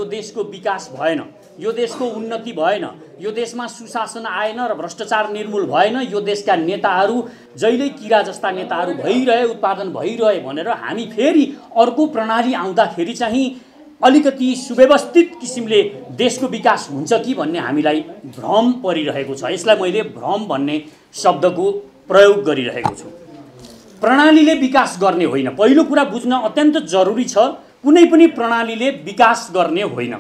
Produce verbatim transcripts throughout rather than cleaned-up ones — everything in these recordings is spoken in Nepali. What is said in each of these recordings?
यो देशको विकास भएन, यो देशको उन्नति भएन, यो देशमा सुशासन आएन र भ्रष्टाचार निर्मूल भएन, यो देशका नेताहरू जहिले किरा जस्ता नेताहरू भइरहे, उत्पादन भइरहे भनेर हामी फेरि अर्को प्रणाली आउँदाखेरि चाहिँ अलिकति सुव्यवस्थित किसिमले देशको विकास हुन्छ कि भन्ने हामीलाई भ्रम परिरहेको छ। यसलाई मैले भ्रम भन्ने शब्दको प्रयोग गरिरहेको छु। प्रणालीले विकास गर्ने होइन, पहिलो कुरा बुझ्न अत्यन्त जरुरी छ। कुनै पनि प्रणालीले विकास गर्ने होइन।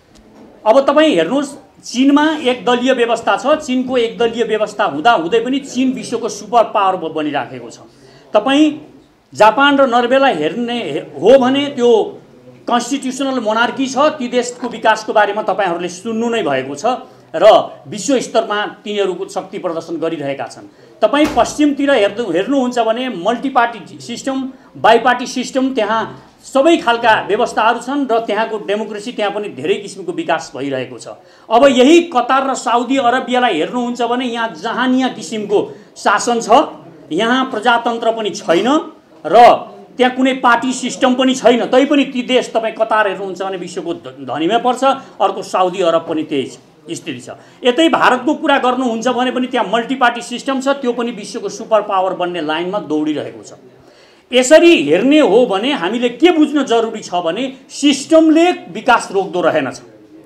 अब तपाईँ हेर्नुहोस्, चीनमा एक दलीय व्यवस्था छ। चीनको एक दलीय व्यवस्था हुँदा हुँदै पनि चीन विश्वको सुपर पावर बनिराखेको छ। तपाईँ जापान र नर्वेलाई हेर्ने हो भने त्यो कन्स्टिट्युसनल मोनार्की छ। ती देशको विकासको बारेमा तपाईहरूले सुन्नु नै भएको छ र विश्व स्तरमा तिनीहरूको शक्ति प्रदर्शन गरिरहेका छन्। तपाईँ पश्चिमतिर हेर्नु हेर्नुहुन्छ भने multi party system, bi party system, त्यहाँ सबै खालका व्यवस्थाहरू छन् र त्यहाँको डेमोक्रेसी त्यहाँ पनि धेरै किसिमको विकास भइरहेको छ। अब यही कतार र साउदी अरबियालाई हेर्नुहुन्छ भने यहाँ जहानिया किसिमको शासन छ, यहाँ प्रजातन्त्र पनि छैन र त्यहाँ कुनै पार्टी सिस्टम पनि छैन। तैपनि ती देश तपाईँ कतार हेर्नुहुन्छ भने विश्वको धनीमै पर्छ, अर्को साउदी अरब पनि त्यही स्थिति छ। यतै भारतको कुरा गर्नुहुन्छ भने पनि त्यहाँ मल्टी पार्टी सिस्टम छ, त्यो पनि विश्वको सुपर पावर बन्ने लाइनमा दौडिरहेको छ। यसरी हेर्ने हो भने हामीले के बुझ्न जरुरी छ भने सिस्टमले विकास रोक्दो रहेनछ।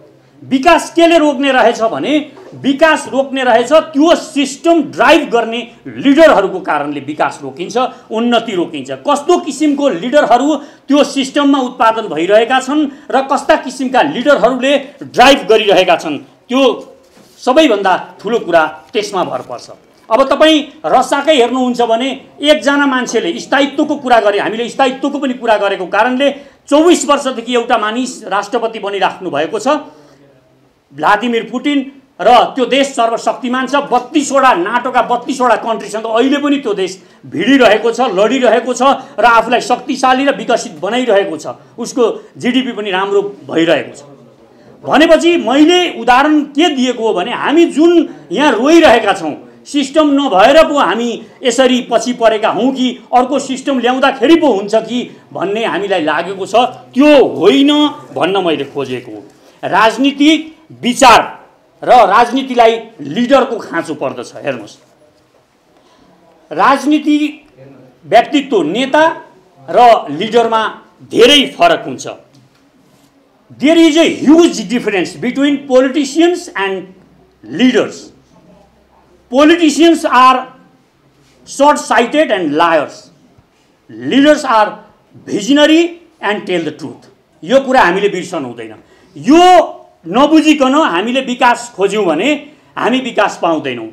विकास केले रोक्ने रहेछ भने विकास रोक्ने रहेछ त्यो सिस्टम ड्राइभ गर्ने लिडरहरूको कारणले विकास रोकिन्छ, उन्नति रोकिन्छ। कस्तो किसिमको लिडरहरू त्यो सिस्टममा उत्पादन भइरहेका छन् र कस्ता किसिमका लिडरहरूले ड्राइभ गरिरहेका छन्, त्यो सबैभन्दा ठुलो कुरा त्यसमा भर पर्छ। अब तपाईँ रसाकै हेर्नुहुन्छ भने एकजना मान्छेले स्थायित्वको कुरा गरे, हामीले स्थायित्वको पनि कुरा गरेको कारणले चौबिस वर्षदेखि एउटा मानिस राष्ट्रपति बनिराख्नु भएको छ, भ्लादिमिर पुटिन, र त्यो देश सर्वशक्तिमान छ। बत्तीसवटा नाटोका बत्तीसवटा कन्ट्रीसँग अहिले पनि त्यो देश भिडिरहेको छ, लडिरहेको छ र आफूलाई शक्तिशाली र विकसित बनाइरहेको छ। उसको जिडिपी पनि राम्रो भइरहेको छ। भनेपछि मैले उदाहरण के दिएको हो भने हामी जुन यहाँ रोइरहेका छौँ, सिस्टम नभएर पो हामी यसरी पछि परेका हौँ कि अर्को सिस्टम ल्याउँदाखेरि पो हुन्छ कि भन्ने हामीलाई लागेको छ, त्यो होइन भन्न मैले खोजेको हो। राजनीतिक विचार र राजनीतिलाई लिडरको खाँचो पर्दछ। हेर्नुहोस्, राजनीति व्यक्तित्व नेता र लिडरमा धेरै फरक हुन्छ। There is a huge difference between politicians and leaders. Politicians are short-sighted and liars. Leaders are visionary and tell the truth. यो कुरा हामीले बिर्सनु हुँदैन। यो नबुझिकन हामीले विकास खोज्यौँ भने हामी विकास पाउँदैनौँ।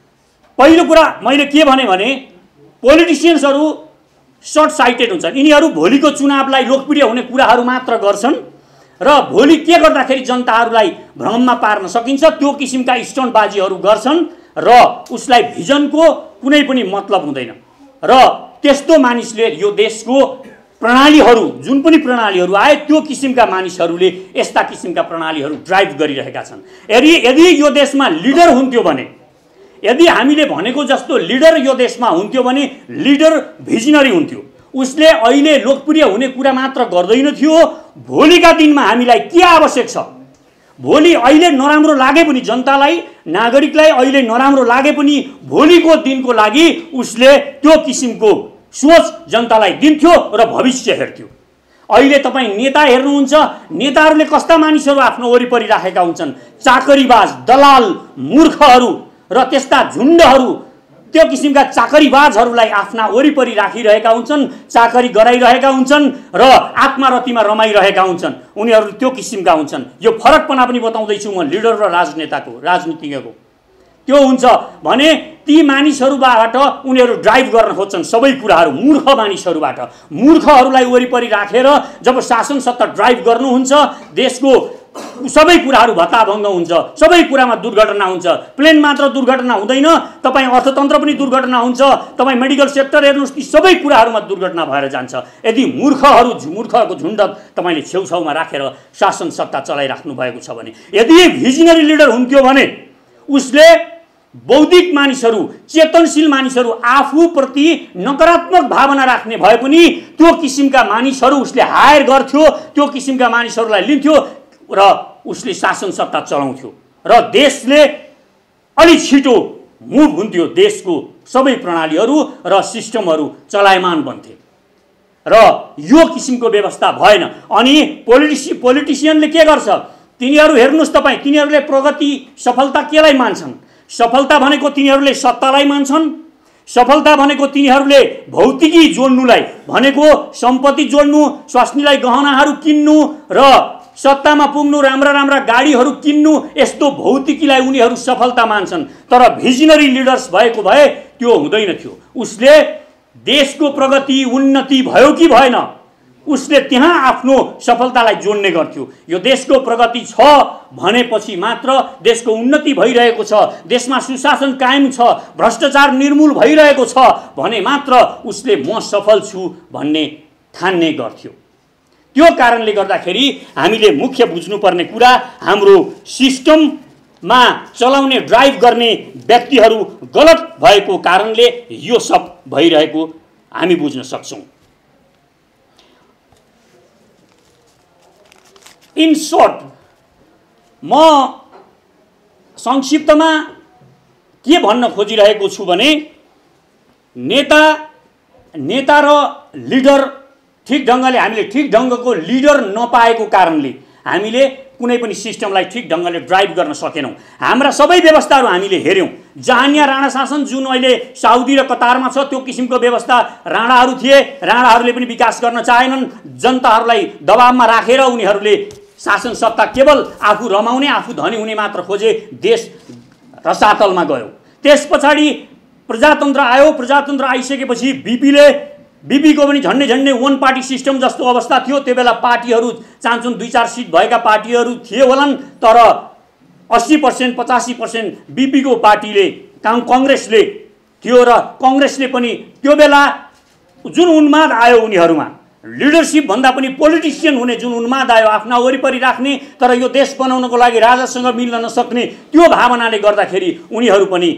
पहिलो कुरा मैले के भने भने पोलिटिसियन्सहरू सर्ट-साइटेड हुन्छन्। यिनीहरू भोलिको चुनावलाई लोकप्रिय हुने कुराहरू मात्र गर्छन् र भोलि के गर्दाखेरि जनताहरूलाई भ्रममा पार्न सकिन्छ त्यो किसिमका स्टन्टबाजीहरू गर्छन् र उसलाई भिजनको कुनै पनि मतलब हुँदैन। र त्यस्तो मानिसले यो देशको प्रणालीहरू जुन पनि प्रणालीहरू आए त्यो किसिमका मानिसहरूले यस्ता किसिमका प्रणालीहरू ड्राइभ गरिरहेका छन्। यदि यदि यो देशमा लिडर हुन्थ्यो भने, यदि हामीले भनेको जस्तो लिडर यो देशमा हुन्थ्यो भने लिडर भिजनरी हुन्थ्यो। उसले अहिले लोकप्रिय हुने कुरा मात्र गर्दैन थियो, भोलिका दिनमा हामीलाई के आवश्यक छ, भोलि अहिले नराम्रो लागे पनि जनतालाई, नागरिकलाई अहिले नराम्रो लागे पनि भोलिको दिनको लागि उसले त्यो किसिमको सोच जनतालाई दिन्थ्यो र भविष्य हेर्थ्यो। अहिले तपाईँ नेता हेर्नुहुन्छ, नेताहरूले कस्ता मानिसहरू आफ्नो वरिपरि राखेका हुन्छन्, चाकरीबाज, दलाल, मूर्खहरू र त्यस्ता झुन्डहरू, त्यो किसिमका चाकरीबाजहरूलाई आफ्ना वरिपरि राखिरहेका हुन्छन्, चाकरी गराइरहेका हुन्छन् र आत्मरतिमा रमाइरहेका हुन्छन्। उनीहरू त्यो किसिमका हुन्छन्। यो फरकपना पनि बताउँदैछु म लिडर र राजनेताको, राजनीतिज्ञको। त्यो हुन्छ भने ती मानिसहरूबाट उनीहरू ड्राइभ गर्न खोज्छन् सबै कुराहरू, मूर्ख मानिसहरूबाट। मूर्खहरूलाई वरिपरि राखेर जब शासन सत्ता ड्राइभ गर्नुहुन्छ, देशको सबै कुराहरू भत्ताभङ्ग हुन्छ, सबै कुरामा दुर्घटना हुन्छ। प्लेन मात्र दुर्घटना हुँदैन, तपाईँ अर्थतन्त्र पनि दुर्घटना हुन्छ, तपाईँ मेडिकल सेक्टर हेर्नुहोस्, ती सबै कुराहरूमा दुर्घटना भएर जान्छ। यदि मूर्खहरू मूर्खको झुन्ड तपाईँले छेउछाउमा राखेर शासन सत्ता चलाइराख्नु भएको छ भने, यदि भिजनरी लिडर हुन्थ्यो भने उसले बौद्धिक मानिसहरू, चेतनशील मानिसहरू, आफूप्रति नकारात्मक भावना राख्ने भए पनि त्यो किसिमका मानिसहरू उसले हायर गर्थ्यो, त्यो किसिमका मानिसहरूलाई लिन्थ्यो। र उसले शासन सत्ता चलाउँथ्यो र देशले अलि छिटो मुभ हुन्थ्यो, देशको सबै प्रणालीहरू र सिस्टमहरू चलायमान बन्थे र यो किसिमको व्यवस्था भएन। अनि पोलिटिसि पोलिटिसियनले के गर्छ, तिनीहरू हेर्नुहोस् तपाईँ, तिनीहरूले प्रगति सफलता केलाई मान्छन्? सफलता भनेको तिनीहरूले सत्तालाई मान्छन्, सफलता भनेको तिनीहरूले भौतिकी जोड्नुलाई भनेको सम्पत्ति जोड्नु, स्वास्नीलाई गहनाहरू किन्नु र सत्तामा पुग्नु, राम्रा राम्रा गाडीहरू किन्नु, यस्तो भौतिकीलाई उनीहरू सफलता मान्छन्। तर भिजनरी लिडर्स भएको भए त्यो हुँदैन थियो। उसले देशको प्रगति उन्नति भयो कि भएन, उसले त्यहाँ आफ्नो सफलतालाई जोड्ने गर्थ्यो। यो देशको प्रगति छ भनेपछि मात्र देशको उन्नति भइरहेको छ, देशमा सुशासन कायम छ, भ्रष्टाचार निर्मूल भइरहेको छ भने मात्र उसले म सफल छु भन्ने ठान्ने गर्थ्यो। त्यो कारणले गर्दाखेरि हामीले मुख्य बुझ्नुपर्ने कुरा, हाम्रो सिस्टममा चलाउने ड्राइभ गर्ने व्यक्तिहरू गलत भएको कारणले यो सब भइरहेको हामी बुझ्न सक्छौँ। इन सर्ट, म संक्षिप्तमा के भन्न खोजिरहेको छु भने नेता नेता र लिडर ठिक ढङ्गले हामीले ठिक ढङ्गको लिडर नपाएको कारणले हामीले कुनै पनि सिस्टमलाई ठिक ढङ्गले ड्राइभ गर्न सकेनौँ। हाम्रा सबै व्यवस्थाहरू हामीले हेऱ्यौँ। जहानिया राणा शासन जुन अहिले साउदी र कतारमा छ, त्यो किसिमको व्यवस्था राणाहरू थिए। राणाहरूले पनि विकास गर्न चाहेनन्, जनताहरूलाई दबावमा राखेर उनीहरूले शासन सत्ता केवल आफू रमाउने, आफू धनी हुने मात्र खोजे, देश रसातलमा गयो। त्यस पछाडि प्रजातन्त्र आयो। प्रजातन्त्र आइसकेपछि बिपीले बिपीको पनि झन्डै झन्डै वान पार्टी सिस्टम जस्तो अवस्था थियो। त्यो बेला पार्टीहरू चान्चुन दुई चार सिट भएका पार्टीहरू थिए होलान्, तर अस्सी पर्सेन्ट पचासी पर्सेन्ट बिपीको पार्टीले कङ्ग्रेसले थियो र कङ्ग्रेसले पनि त्यो बेला जुन उन्माद आयो उनीहरूमा, लिडरसिप भन्दा पनि पोलिटिसियन हुने जुन उन्माद आयो, आफ्ना वरिपरि राख्ने तर यो देश बनाउनको लागि राजासँग मिल्न नसक्ने त्यो भावनाले गर्दाखेरि उनीहरू पनि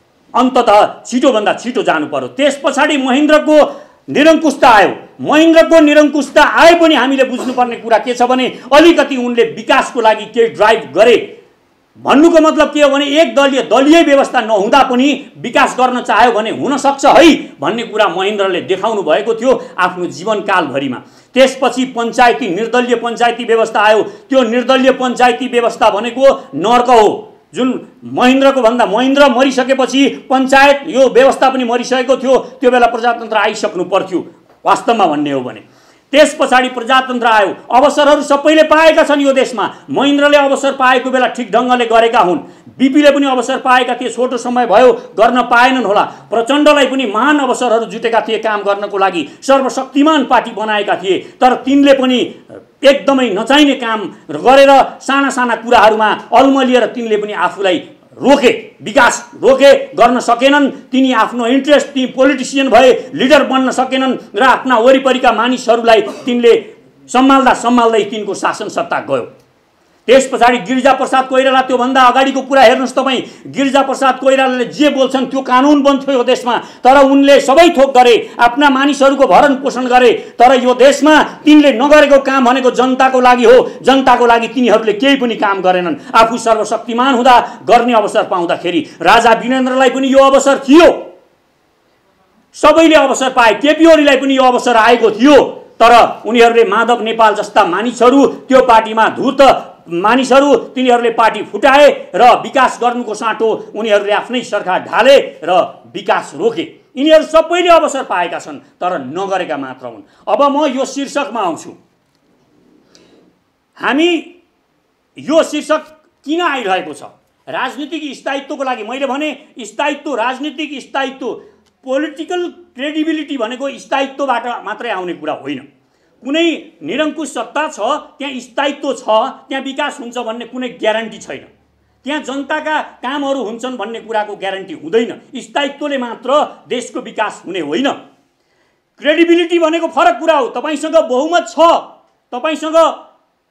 अन्ततः छिटोभन्दा छिटो जानु पर्यो। त्यस पछाडि महेन्द्रको निरङ्कुशता आयो। महेन्द्रको निरङ्कुशता आए पनि हामीले बुझ्नुपर्ने कुरा के छ भने अलिकति उनले विकासको लागि केही ड्राइभ गरे। भन्नुको मतलब के हो भने एक दलीय दलीय व्यवस्था नहुँदा पनि विकास गर्न चाह्यो भने हुन सक्छ है भन्ने कुरा महेन्द्रले देखाउनु भएको थियो आफ्नो जीवनकालभरिमा। त्यसपछि पञ्चायती निर्दलीय पञ्चायती व्यवस्था आयो। त्यो निर्दलीय पञ्चायती व्यवस्था भनेको नर्क हो। जुन महेन्द्रको भन्दा महेन्द्र मरिसकेपछि पञ्चायत यो व्यवस्था पनि मरिसकेको थियो। त्यो बेला प्रजातन्त्र आइसक्नु पर्थ्यो वास्तवमा भन्ने हो भने। त्यस पछाडि प्रजातन्त्र आयो। अवसरहरू सबैले पाएका छन् यो देशमा। महेन्द्रले अवसर पाएको बेला ठिक ढङ्गले गरेका हुन्। बिपीले पनि अवसर पाएका थिए, छोटो समय भयो गर्न पाएनन् होला। प्रचण्डलाई पनि महान अवसरहरू जुटेका थिए काम गर्नको लागि, सर्वशक्तिमान पार्टी बनाएका थिए, तर तिनले पनि एकदमै नचाहिने काम गरेर साना साना कुराहरूमा अल्मलिएर तिनले पनि आफूलाई रोके, विकास रोके, गर्न सकेनन्। तिनी आफ्नो इन्ट्रेस्ट, ती पोलिटिसियन भए, लिडर बन्न सकेनन् र आफ्ना वरिपरिका मानिसहरूलाई तिनले सम्हाल्दा सम्हाल्दै तिनको शासन सत्ता गयो। त्यस पछाडि गिरिजाप्रसाद कोइराला, त्योभन्दा अगाडिको कुरा हेर्नुहोस् तपाईँ। गिरिजाप्रसाद कोइरालाले जे बोल्छन् त्यो कानुन बन्थ्यो यो देशमा, तर उनले सबै थोक गरे, आफ्ना मानिसहरूको भरण पोषण गरे। तर यो देशमा तिनले नगरेको काम भनेको जनताको लागि हो। जनताको लागि तिनीहरूले केही पनि काम गरेनन्। आफू सर्वशक्तिमान हुँदा गर्ने अवसर पाउँदाखेरि राजा वीरेन्द्रलाई पनि यो अवसर थियो, सबैले अवसर पाए। केपी ओलीलाई पनि यो अवसर आएको थियो, तर उनीहरूले माधव नेपाल जस्ता मानिसहरू, त्यो पार्टीमा धूर्त मानिसहरू, तिनीहरूले पार्टी फुटाए र विकास गर्नुको साटो उनीहरूले आफ्नै सरकार ढाले र विकास रोके। यिनीहरू सबैले अवसर पाएका छन् तर नगरेका मात्र हुन्। अब म यो शीर्षकमा आउँछु। हामी यो शीर्षक किन आइरहेको छ? राजनीतिक स्थायित्वको लागि। मैले भने स्थायित्व, राजनीतिक स्थायित्व, पोलिटिकल क्रेडिबिलिटी भनेको स्थायित्वबाट मात्रै आउने कुरा होइन। कुनै निरङ्कुश सत्ता छ, त्यहाँ स्थायित्व छ, त्यहाँ विकास हुन्छ भन्ने कुनै ग्यारेन्टी छैन। त्यहाँ जनताका कामहरू हुन्छन् भन्ने कुराको ग्यारेन्टी हुँदैन। स्थायित्वले मात्र देशको विकास हुने होइन। क्रेडिबिलिटी भनेको फरक कुरा हो। तपाईसँग बहुमत छ, तपाईसँग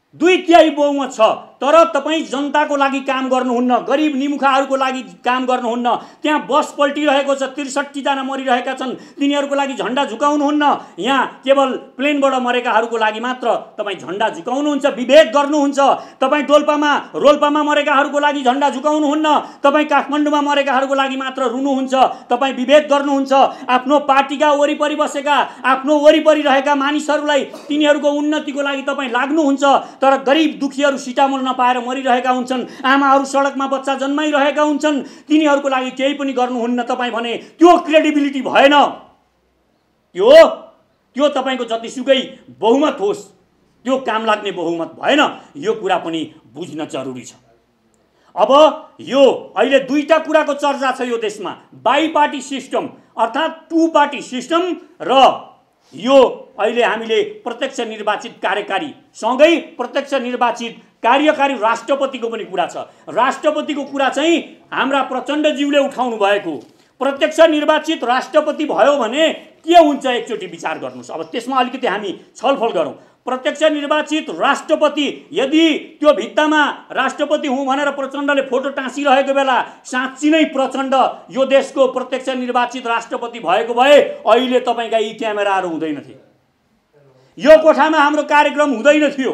दुई तिहाई बहुमत छ, तर तपाईँ जनताको लागि काम गर्नुहुन्न, गरिब निमुखाहरूको लागि काम गर्नुहुन्न। त्यहाँ बस पल्टिरहेको छ, त्रिसठीजना मरिरहेका छन्, तिनीहरूको लागि झन्डा झुकाउनुहुन्न। यहाँ केवल प्लेनबाट मरेकाहरूको लागि मात्र तपाईँ झन्डा झुकाउनुहुन्छ, विभेद गर्नुहुन्छ। तपाईँ डोल्पामा रोल्पामा मरेकाहरूको लागि झन्डा झुकाउनुहुन्न, तपाईँ काठमाडौँमा मरेकाहरूको लागि मात्र रुनुहुन्छ, तपाईँ विभेद गर्नुहुन्छ। आफ्नो पार्टीका वरिपरि बसेका, आफ्नो वरिपरि रहेका मानिसहरूलाई तिनीहरूको उन्नतिको लागि तपाईँ लाग्नुहुन्छ, तर गरिब दुखीहरू सिटामोल नपाएर मरिरहेका हुन्छन्, आमाहरू सडकमा बच्चा जन्माइरहेका हुन्छन्, तिनीहरूको लागि केही पनि गर्नुहुन्न तपाईँ भने त्यो क्रेडिबिलिटी भएन। त्यो त्यो तपाईँको जतिसुकै बहुमत होस् त्यो काम लाग्ने बहुमत भएन। यो कुरा पनि बुझ्न जरुरी छ। अब यो अहिले दुईटा कुराको चर्चा छ यो देशमा, बाई पार्टी सिस्टम अर्थात् टु पार्टी सिस्टम र यो अहिले हामीले प्रत्यक्ष निर्वाचित कार्यकारी सँगै प्रत्यक्ष निर्वाचित कार्यकारी राष्ट्रपतिको पनि कुरा छ। राष्ट्रपतिको कुरा चाहिँ हाम्रा प्रचण्डज्यूले उठाउनु भएको, प्रत्यक्ष निर्वाचित राष्ट्रपति भयो भने के हुन्छ एकचोटि विचार गर्नुस्। अब त्यसमा अलिकति हामी छलफल गरौँ। प्रत्यक्ष निर्वाचित राष्ट्रपति यदि त्यो भित्तामा राष्ट्रपति हुँ भनेर प्रचण्डले फोटो टाँसिरहेको बेला साँच्ची नै प्रचण्ड यो देशको प्रत्यक्ष निर्वाचित राष्ट्रपति भएको भए अहिले तपाईँका यी क्यामेराहरू हुँदैन थिए, यो कोठामा हाम्रो कार्यक्रम हुँदैन थियो।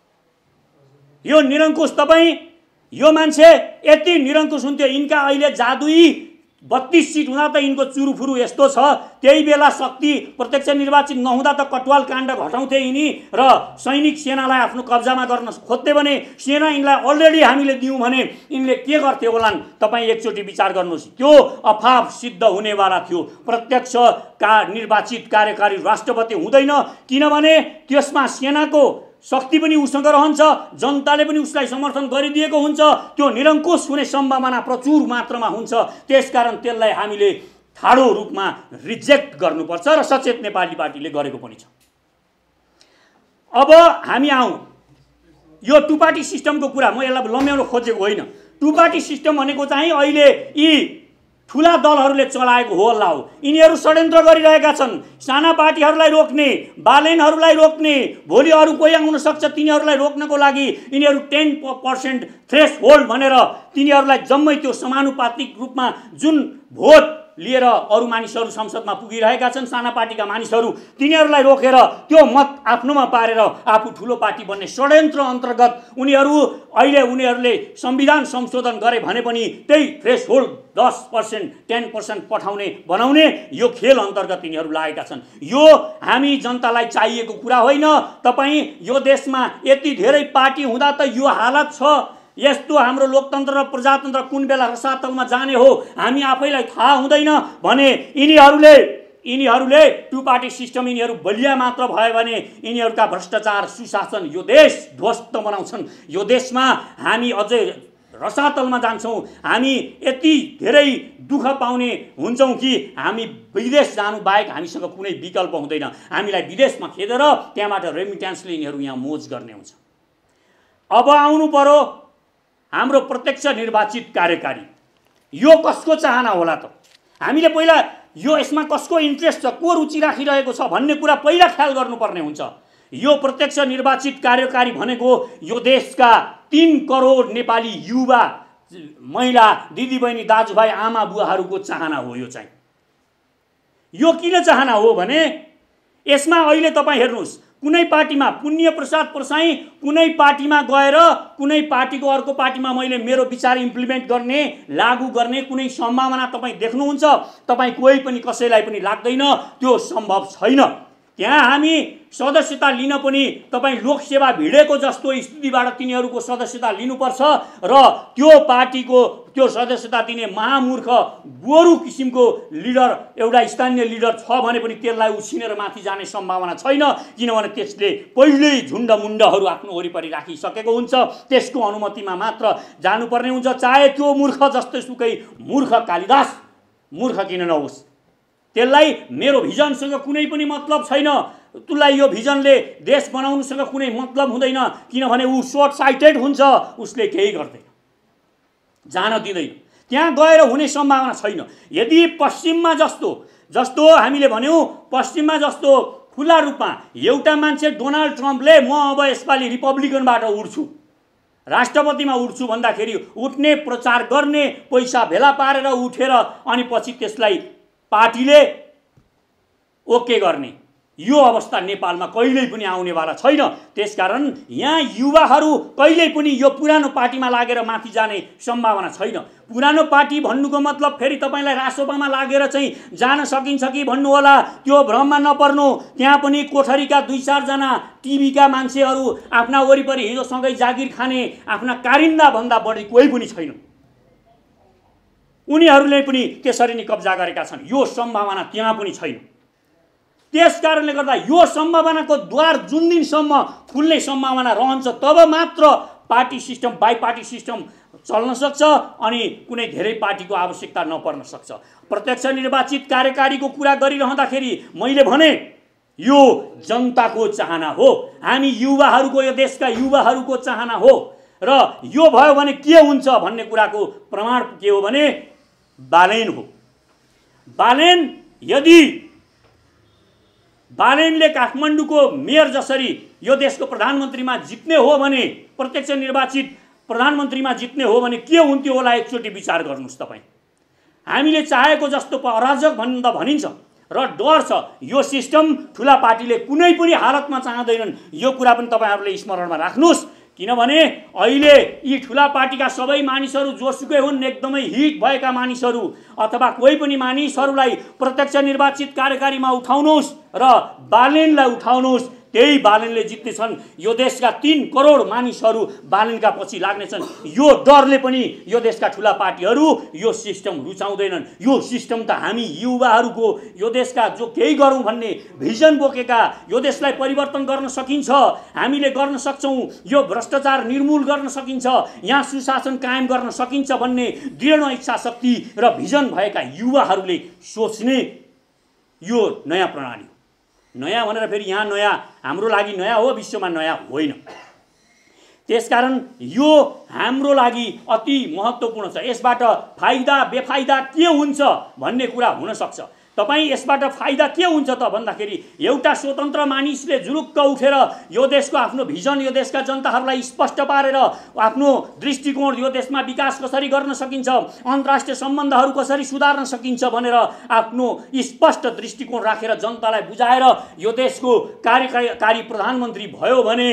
यो निरङ्कुश तपाईँ यो मान्छे यति निरङ्कुश हुन्थ्यो। यिनका अहिले जादुई बत्तीस सीट हुँदा त यिनको चुरुफुरु यस्तो छ, त्यही बेला शक्ति प्रत्यक्ष निर्वाचित नहुँदा त कटवाल काण्ड घटाउँथे यिनी र सैनिक सेनालाई आफ्नो कब्जामा गर्न खोज्थे भने सेना यिनलाई अलरेडी हामीले दियौँ भने यिनले के गर्थे होलान्। तपाईँ एकचोटि विचार गर्नुहोस्। त्यो अफाप सिद्ध हुनेवाला थियो। प्रत्यक्ष का निर्वाचित कार्यकारी राष्ट्रपति हुँदैन, किनभने त्यसमा सेनाको शक्ति पनि उसँग रहन्छ, जनताले पनि उसलाई समर्थन गरिदिएको हुन्छ, त्यो निरङ्कुश हुने सम्भावना प्रचुर मात्रामा हुन्छ। त्यसकारण त्यसलाई हामीले ठाडो रूपमा रिजेक्ट गर्नुपर्छ र सचेत नेपाली पार्टीले गरेको पनि छ। अब हामी आउँ यो टु पार्टी सिस्टमको कुरा। म यसलाई लम्ब्याउन खोजेको होइन। टु पार्टी सिस्टम भनेको चाहिँ अहिले यी ठुला दलहरूले चलाएको हो हल्ला हो। यिनीहरू षड्यन्त्र गरिरहेका छन्, साना पार्टीहरूलाई रोक्ने, बालेनहरूलाई रोक्ने, भोलि अरू कोही आउन सक्छ तिनीहरूलाई रोक्नको लागि यिनीहरू टेन पर्सेन्ट थ्रेस होल्ड भनेर तिनीहरूलाई जम्मै त्यो समानुपातिक रूपमा जुन भोट लिएर अरू मानिसहरू संसदमा पुगिरहेका छन्, साना पार्टीका मानिसहरू, तिनीहरूलाई रोकेर त्यो मत आफ्नोमा पारेर आफू ठुलो पार्टी बन्ने षड्यन्त्र अन्तर्गत उनीहरू अहिले उनीहरूले संविधान संशोधन गरे भने पनि त्यही थ्रेस होल्ड दस पर्सेन्ट टेन पर्सेन्ट पठाउने बनाउने यो खेल अन्तर्गत यिनीहरू लागेका छन्। यो हामी जनतालाई चाहिएको कुरा होइन। तपाईँ यो देशमा यति धेरै पार्टी हुँदा त यो हालत छ। यस्तो हाम्रो लोकतन्त्र र प्रजातन्त्र कुन बेला रसातलमा जाने हो हामी आफैलाई थाहा हुँदैन भने यिनीहरूले यिनीहरूले टु पार्टी सिस्टम यिनीहरू बलिया मात्र भयो भने यिनीहरूका भ्रष्टाचार सुशासन यो देश ध्वस्त बनाउँछन्। यो देशमा हामी अझै रसातलमा जान्छौँ। हामी यति धेरै दुःख पाउने हुन्छौँ कि हामी विदेश जानु बाहेक हामीसँग कुनै विकल्प हुँदैन। हामीलाई विदेशमा खेदेर त्यहाँबाट रेमिट्यान्सले यिनीहरू यहाँ मोज गर्ने हुन्छ। अब आउनु पर्यो हाम्रो प्रत्यक्ष निर्वाचित कार्यकारी। यो कसको चाहना होला त? हामीले पहिला यो यसमा कसको इन्ट्रेस्ट छ, को रुचि राखिरहेको छ भन्ने कुरा पहिला ख्याल गर्नुपर्ने हुन्छ। यो प्रत्यक्ष निर्वाचित कार्यकारी भनेको यो देशका तीन करोड नेपाली युवा महिला दिदीबहिनी दाजुभाइ आमा बुवाहरूको चाहना हो। यो चाहिँ यो किन चाहना हो भने यसमा अहिले तपाईँ हेर्नुहोस्, कुनै पार्टीमा पुण्य प्रसाद प्रसाई कुनै पार्टीमा गएर कुनै पार्टीको अर्को पार्टीमा मैले मेरो विचार इम्प्लिमेन्ट गर्ने लागू गर्ने कुनै सम्भावना तपाईँ देख्नुहुन्छ? तपाईँ कोही पनि कसैलाई पनि लाग्दैन त्यो सम्भव छैन। त्यहाँ हामी सदस्यता लिन पनि तपाईँ लोकसेवा भिडेको जस्तो स्थितिबाट तिनीहरूको सदस्यता लिनुपर्छ र त्यो पार्टीको त्यो सदस्यता दिने महामूर्ख गोरु किसिमको लिडर एउटा स्थानीय लिडर छ भने पनि त्यसलाई उछिनेर माथि जाने सम्भावना छैन, किनभने त्यसले पहिल्यै झुन्डमुण्डहरू आफ्नो वरिपरि राखिसकेको हुन्छ। त्यसको अनुमतिमा मात्र जानुपर्ने हुन्छ, चाहे त्यो मूर्ख जस्तै सुकै मूर्ख कालिदास मूर्ख किन नहोस्। त्यसलाई मेरो भिजनसँग कुनै पनि मतलब छैन, त्यसलाई यो भिजनले देश बनाउनुसँग कुनै मतलब हुँदैन, किनभने ऊ सर्ट साइटेड हुन्छ, उसले केही गर्दैन, जान दिँदैन, त्यहाँ गएर हुने सम्भावना छैन। यदि पश्चिममा जस्तो जस्तो हामीले भन्यौँ पश्चिममा जस्तो खुला रूपमा एउटा मान्छे डोनाल्ड ट्रम्पले म अब यसपालि रिपब्लिकनबाट उठ्छु, राष्ट्रपतिमा उठ्छु भन्दाखेरि उठ्ने, प्रचार गर्ने, पैसा भेला पारेर उठेर अनि पछि त्यसलाई पार्टीले ओके गर्ने, यो अवस्था नेपालमा कहिल्यै पनि आउनेवाला छैन। त्यसकारण यहाँ युवाहरू कहिल्यै पनि यो पुरानो पार्टीमा लागेर माथि जाने सम्भावना छैन। पुरानो पार्टी भन्नुको मतलब फेरि तपाईँलाई रासोपामा लागेर चाहिँ जान सकिन्छ कि भन्नु होला, त्यो भ्रममा नपर्नु। त्यहाँ पनि कोठरीका दुई चारजना टिभीका मान्छेहरू आफ्ना वरिपरि हिजोसँगै जागिर खाने आफ्ना कारिन्दा भन्दा बढी कोही पनि छैन। उनीहरूले पनि त्यसरी नै कब्जा गरेका छन्। यो सम्भावना त्यहाँ पनि छैन। त्यस कारणले गर्दा यो सम्भावनाको द्वार जुन दिनसम्म खुल्ने सम्भावना रहन्छ तब मात्र party system, bi party system चल्न सक्छ अनि कुनै धेरै पार्टीको आवश्यकता नपर्न सक्छ। प्रत्यक्ष निर्वाचित कार्यकारीको कुरा गरिरहँदाखेरि मैले भने यो जनताको चाहना हो, हामी युवाहरूको, यो देशका युवाहरूको चाहना हो र यो भयो भने के हुन्छ भन्ने कुराको प्रमाण के हो भने बालेन हो। बालेन, यदि बालेनले काठमाडौँको मेयर जसरी यो देशको प्रधानमन्त्रीमा जित्ने हो भने, प्रत्यक्ष निर्वाचित प्रधानमन्त्रीमा जित्ने हो भने के हुन्थ्यो होला, एकचोटि विचार गर्नुहोस् तपाईँ। हामीले चाहेको जस्तो अराजक भन्न त भनिन्छ र डर छ। यो सिस्टम ठुला पार्टीले कुनै पनि हालतमा चाहँदैनन्। यो कुरा पनि तपाईँहरूले स्मरणमा राख्नुहोस्, किनभने अहिले यी ठुला पार्टीका सबै मानिसहरू जोसुकै हुन्, एकदमै हिट भएका मानिसहरू अथवा कोही पनि मानिसहरूलाई प्रत्यक्ष निर्वाचित कार्यकारीमा उठाउनुहोस् र बालेनलाई उठाउनुहोस्, त्यही बालेनले जित्नेछन्। यो देशका तीन करोड मानिसहरू बालेनका पछि लाग्नेछन्। यो डरले पनि यो देशका ठुला पार्टीहरू यो सिस्टम रुचाउँदैनन्। यो सिस्टम त हामी युवाहरूको, यो देशका जो केही गरौँ भन्ने भिजन बोकेका, यो देशलाई परिवर्तन गर्न सकिन्छ, हामीले गर्न सक्छौँ, यो भ्रष्टाचार निर्मूल गर्न सकिन्छ, यहाँ सुशासन कायम गर्न सकिन्छ भन्ने दृढ इच्छा शक्ति र भिजन भएका युवाहरूले सोच्ने यो नयाँ प्रणाली। नयाँ भनेर फेरि यहाँ नयाँ हाम्रो लागि नयाँ हो, विश्वमा नयाँ होइन। त्यसकारण यो हाम्रो लागि अति महत्त्वपूर्ण छ। यसबाट फाइदा बेफाइदा के हुन्छ भन्ने कुरा हुन सक्छ। तपाईँ यसबाट फाइदा के हुन्छ त भन्दाखेरि एउटा स्वतन्त्र मानिसले जुरुक्क उठेर यो देशको आफ्नो भिजन, यो देशका जनताहरूलाई स्पष्ट पारेर आफ्नो दृष्टिकोण, यो देशमा विकास कसरी गर्न सकिन्छ, अन्तर्राष्ट्रिय सम्बन्धहरू कसरी सुधार्न सकिन्छ भनेर आफ्नो स्पष्ट दृष्टिकोण राखेर जनतालाई बुझाएर यो देशको कार्यकारी प्रधानमन्त्री भयो भने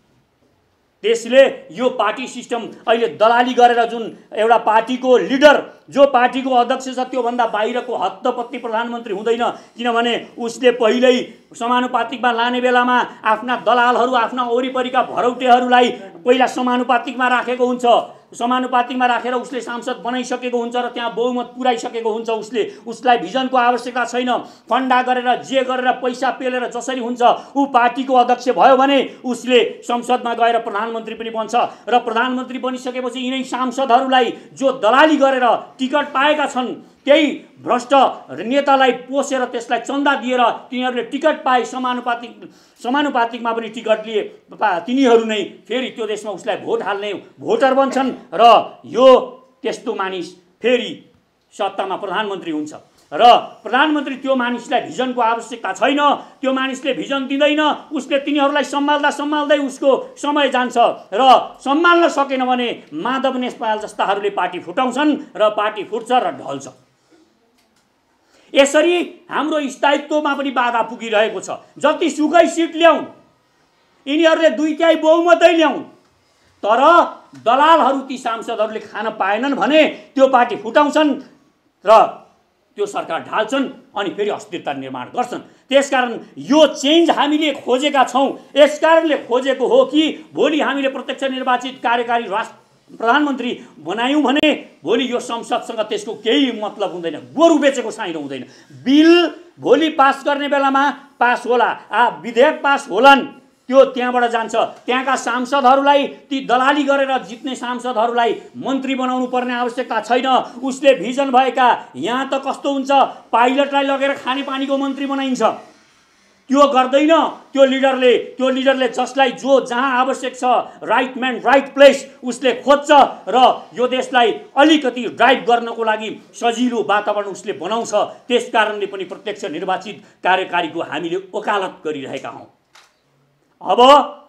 त्यसले यो पार्टी सिस्टम अहिले दलाली गरेर जुन एउटा पार्टीको लिडर, जो पार्टीको अध्यक्ष छ, त्योभन्दा बाहिरको हत्तपत्ती प्रधानमन्त्री हुँदैन। किनभने उसले पहिल्यै समानुपातिकमा लाने बेलामा आफ्ना दलालहरू, आफ्ना वरिपरिका भरौटेहरूलाई पहिला समानुपातिकमा राखेको हुन्छ। समानुपातिकमा राखेर उसले सांसद बनाइसकेको हुन्छ र त्यहाँ बहुमत पुर्याइसकेको हुन्छ। उसले उसलाई भिजनको आवश्यकता छैन। फन्डा गरेर जे गरेर पैसा पेलेर जसरी हुन्छ ऊ पार्टीको अध्यक्ष भयो भने उसले संसदमा गएर प्रधानमन्त्री पनि बन्छ र प्रधानमन्त्री बनिसकेपछि यिनै सांसदहरूलाई जो दलाली गरेर टिकट पाएका छन्, त्यही भ्रष्ट नेतालाई पोसेर त्यसलाई चन्दा दिएर तिनीहरूले टिकट पाए, समानुपातिक समानुपातिकमा पनि टिकट लिए, तिनीहरू नै फेरि त्यो देशमा उसलाई भोट हाल्ने भोटर बन्छन् र यो त्यस्तो मानिस फेरि सत्तामा प्रधानमन्त्री हुन्छ र प्रधानमन्त्री त्यो मानिसलाई भिजनको आवश्यकता छैन, त्यो मानिसले भिजन दिँदैन, उसले तिनीहरूलाई सम्हाल्दा सम्हाल्दै उसको समय जान्छ र सम्हाल्न सकेन भने माधव नेपाल जस्ताहरूले पार्टी फुटाउँछन् र पार्टी फुट्छ र ढल्छ। यसरी हाम्रो स्थायित्वमा पनि बाधा पुगिरहेको छ। जति सुकै सिट ल्याउन्, यिनीहरूले दुई तिहाई बहुमतै ल्याउन्, तर दलालहरू ती सांसदहरूले खान पाएनन् भने त्यो पार्टी फुटाउँछन् र त्यो सरकार ढाल्छन् अनि फेरि अस्थिरता निर्माण गर्छन्। त्यसकारण यो चेन्ज हामीले खोजेका छौँ। यसकारणले खोजेको हो कि भोलि हामीले प्रत्यक्ष निर्वाचित कार्यकारी राष्ट्र प्रधानमन्त्री बनायौँ भने भोलि यो संसदसँग त्यसको केही मतलब हुँदैन, गोरु बेचेको साइनो हुँदैन। बिल भोलि पास गर्ने बेलामा पास होला, आ विधेयक पास होलान्, त्यो त्यहाँबाट जान्छ। त्यहाँका सांसदहरूलाई, ती दलाली गरेर जित्ने सांसदहरूलाई मन्त्री बनाउनु पर्ने आवश्यकता छैन। उसले भिजन भएका, यहाँ त कस्तो हुन्छ, पाइलटलाई लगेर खानेपानीको मन्त्री बनाइन्छ। त्यो गर्दैन। त्यो लिडरले त्यो लिडरले जसलाई जो जहाँ आवश्यक छ राइट म्यान राइट प्लेस उसले खोज्छ र यो देशलाई अलिकति ड्राइभ गर्नको लागि सजिलो वातावरण उसले बनाउँछ। त्यस कारणले पनि प्रत्यक्ष निर्वाचित कार्यकारीको हामीले वकालत गरिरहेका हौँ। अब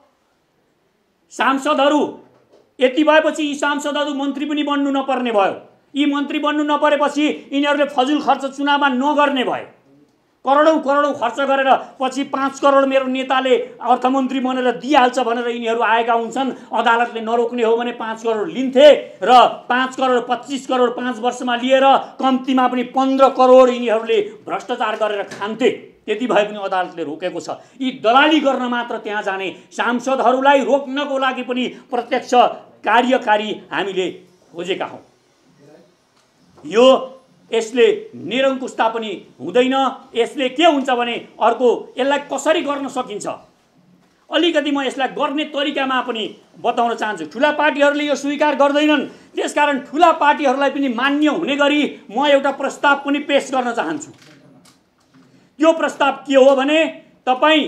सांसदहरू यति भएपछि यी सांसदहरू मन्त्री पनि बन्नु नपर्ने भयो। यी मन्त्री बन्नु नपरेपछि यिनीहरूले फजुल खर्च चुनावमा नगर्ने भयो। करोडौँ करोडौँ खर्च गरेर पछि पाँच करोड मेरो नेताले अर्थमन्त्री बनेर दिइहाल्छ भनेर यिनीहरू आएका हुन्छन्। अदालतले नरोक्ने हो भने पाँच करोड लिन्थे र पाँच करोड पच्चिस करोड पाँच वर्षमा लिएर कम्तीमा पनि पन्ध्र करोड यिनीहरूले भ्रष्टाचार गरेर खान्थे। त्यति भए पनि अदालतले रोकेको छ। यी दलाली गर्न मात्र त्यहाँ जाने सांसदहरूलाई रोक्नको लागि पनि प्रत्यक्ष कार्यकारी हामीले खोजेका हौँ। यो यसले निरङ्कुशता पनि हुँदैन। यसले के हुन्छ भने अर्को यसलाई कसरी गर्न सकिन्छ अलिकति म यसलाई गर्ने तरिकामा पनि बताउन चाहन्छु। ठुला पार्टीहरूले यो स्वीकार गर्दैनन्, त्यसकारण ठुला पार्टीहरूलाई पनि मान्य हुने गरी म एउटा प्रस्ताव पनि पेश गर्न चाहन्छु। त्यो प्रस्ताव के हो भने तपाईँ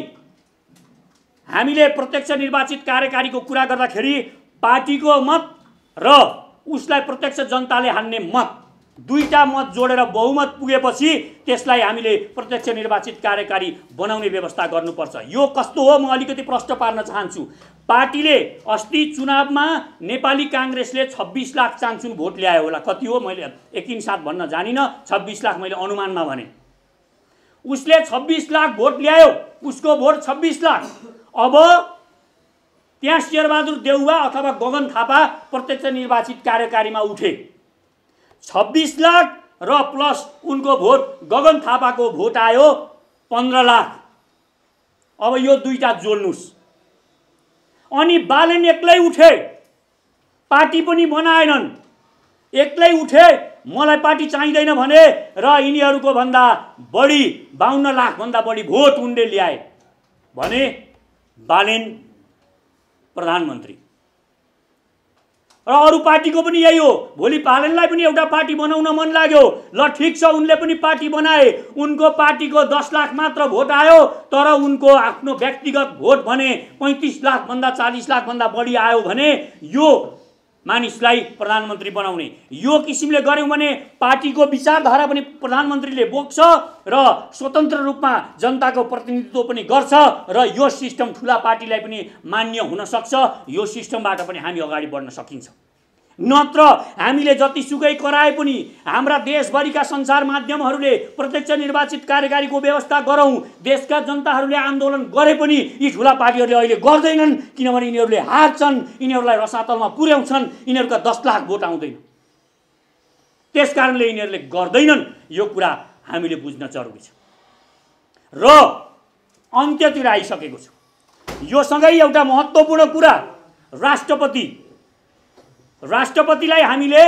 हामीले प्रत्यक्ष निर्वाचित कार्यकारीको कुरा गर्दाखेरि पार्टीको मत र उसलाई प्रत्यक्ष जनताले हान्ने मत दुईटा मत जोडेर बहुमत पुगेपछि त्यसलाई हामीले प्रत्यक्ष निर्वाचित कार्यकारी बनाउने व्यवस्था गर्नुपर्छ। यो कस्तो हो म अलिकति प्रश्न पार्न चाहन्छु। पार्टीले अस्ति चुनावमा नेपाली काङ्ग्रेसले छब्बिस लाख चान्चुन भोट ल्यायो होला। कति हो मैले एकिन साथ भन्न जानिनँ, छब्बिस लाख मैले अनुमानमा भने। उसले छब्बिस लाख भोट ल्यायो, उसको भोट छब्बिस लाख। अब त्यहाँ शेरबहादुर देउवा अथवा गगन थापा प्रत्यक्ष निर्वाचित कार्यकारीमा उठे। छब्बिस लाख र प्लस उनको भोट गगन थापाको भोट आयो पन्ध्र लाख। अब यो दुईटा जोड्नुस्। अनि बालेन एक्लै उठे, पार्टी पनि बनाएनन्, एक्लै उठे मलाई पार्टी चाहिँदैन भने र यिनीहरूको भन्दा बढी बाहन्न लाख भन्दा बढी भोट उनले ल्याए भने बालेन प्रधानमन्त्री। र अरू पार्टीको पनि यही हो। भोलि बालेनलाई पनि एउटा पार्टी बनाउन मन लाग्यो, ल ठिक छ उनले पनि पार्टी बनाए। उनको पार्टीको दस लाख मात्र भोट आयो, तर उनको आफ्नो व्यक्तिगत भोट भने पैँतिस लाख भन्दा चालीस लाख भन्दा बढी आयो भने यो मानिसलाई प्रधानमन्त्री बनाउने। यो किसिमले गर्यौँ भने पार्टीको विचारधारा पनि प्रधानमन्त्रीले बोक्छ र स्वतन्त्र रूपमा जनताको प्रतिनिधित्व पनि गर्छ र यो सिस्टम ठुला पार्टीलाई पनि मान्य हुन सक्छ। यो सिस्टमबाट पनि हामी अगाडि बढ्न सकिन्छ। नत्र हामीले जतिसुकै कराए पनि हाम्रा देशभरिका सञ्चार माध्यमहरूले प्रत्यक्ष निर्वाचित कार्यकारीको व्यवस्था गरौँ, देशका जनताहरूले आन्दोलन गरे पनि यी ठुला पार्टीहरूले अहिले गर्दैनन्। किनभने यिनीहरूले हार्छन्, यिनीहरूलाई रसातलमा पुर्याउँछन्, यिनीहरूका दस लाख भोट आउँदैन। त्यस कारणले यिनीहरूले गर्दैनन्। यो कुरा हामीले बुझ्न जरुरी छ। र अन्त्यतिर आइसकेको छु। यो सँगै एउटा महत्त्वपूर्ण कुरा, राष्ट्रपति राष्ट्रपतिलाई हामीले